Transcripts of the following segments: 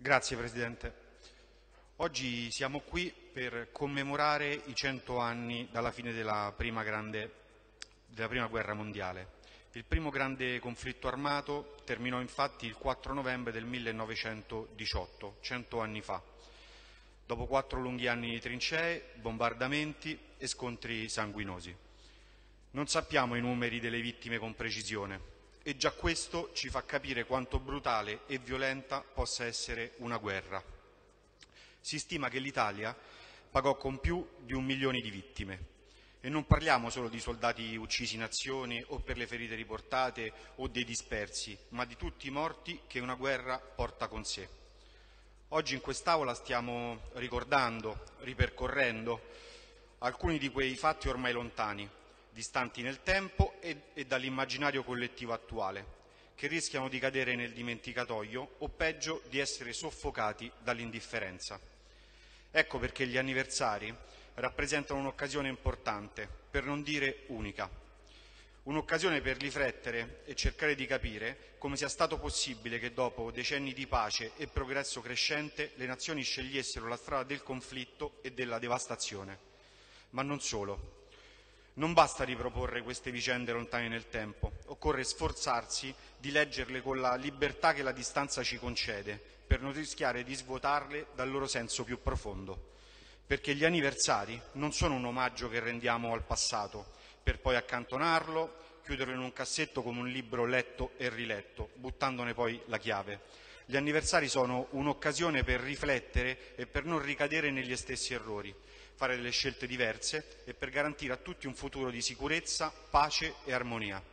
Grazie Presidente. Oggi siamo qui per commemorare i 100 anni dalla fine della prima guerra mondiale. Il primo grande conflitto armato terminò infatti il 4 novembre del 1918, 100 anni fa, dopo 4 lunghi anni di trincee, bombardamenti e scontri sanguinosi. Non sappiamo i numeri delle vittime con precisione e già questo ci fa capire quanto brutale e violenta possa essere una guerra. Si stima che l'Italia pagò con più di 1 milione di vittime e non parliamo solo di soldati uccisi in azione o per le ferite riportate o dei dispersi, ma di tutti i morti che una guerra porta con sé. Oggi in quest'Aula stiamo ricordando, ripercorrendo alcuni di quei fatti ormai lontani, distanti nel tempo e dall'immaginario collettivo attuale, che rischiano di cadere nel dimenticatoio o peggio di essere soffocati dall'indifferenza. Ecco perché gli anniversari rappresentano un'occasione importante, per non dire unica. Un'occasione per riflettere e cercare di capire come sia stato possibile che dopo decenni di pace e progresso crescente le nazioni scegliessero la strada del conflitto e della devastazione. Ma non solo. Non basta riproporre queste vicende lontane nel tempo, occorre sforzarsi di leggerle con la libertà che la distanza ci concede, per non rischiare di svuotarle dal loro senso più profondo. Perché gli anniversari non sono un omaggio che rendiamo al passato, per poi accantonarlo, chiuderlo in un cassetto come un libro letto e riletto, buttandone poi la chiave. Gli anniversari sono un'occasione per riflettere e per non ricadere negli stessi errori, fare delle scelte diverse e per garantire a tutti un futuro di sicurezza, pace e armonia.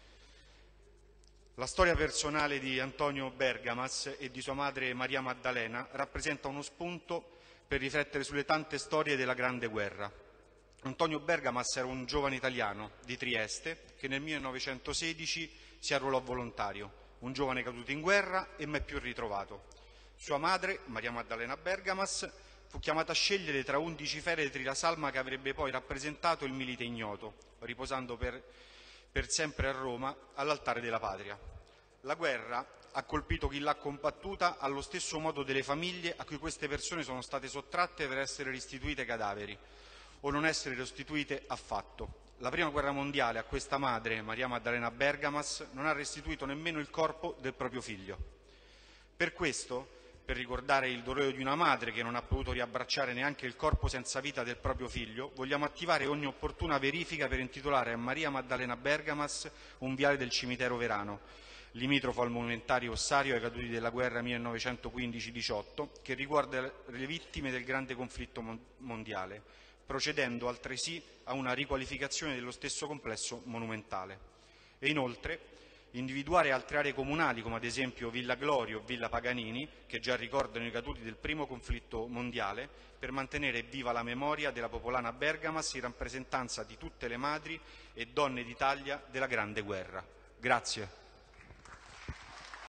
La storia personale di Antonio Bergamas e di sua madre Maria Maddalena rappresenta uno spunto per riflettere sulle tante storie della Grande Guerra. Antonio Bergamas era un giovane italiano di Trieste che nel 1916 si arruolò volontario, un giovane caduto in guerra e mai più ritrovato. Sua madre, Maria Maddalena Bergamas, fu chiamata a scegliere tra 11 feretri la salma che avrebbe poi rappresentato il Milite Ignoto, riposando per sempre a Roma all'altare della patria. La guerra ha colpito chi l'ha combattuta allo stesso modo delle famiglie a cui queste persone sono state sottratte per essere restituite cadaveri o non essere restituite affatto. La prima guerra mondiale a questa madre, Maria Maddalena Bergamas, non ha restituito nemmeno il corpo del proprio figlio. Per questo, per ricordare il dolore di una madre che non ha potuto riabbracciare neanche il corpo senza vita del proprio figlio, vogliamo attivare ogni opportuna verifica per intitolare a Maria Maddalena Bergamas un viale del cimitero Verano, limitrofo al monumentario ossario ai caduti della guerra 1915-18, che riguarda le vittime del grande conflitto mondiale, procedendo altresì a una riqualificazione dello stesso complesso monumentale. E inoltre individuare altre aree comunali, come ad esempio Villa Glorio o Villa Paganini, che già ricordano i caduti del primo conflitto mondiale, per mantenere viva la memoria della popolana Bergamas in rappresentanza di tutte le madri e donne d'Italia della Grande Guerra. Grazie.